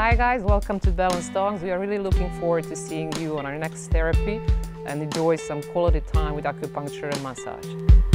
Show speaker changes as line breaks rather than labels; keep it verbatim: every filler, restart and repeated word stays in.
Hi guys, welcome to Balance Talks. We are really looking forward to seeing you on our next therapy and enjoy some quality time with acupuncture and massage.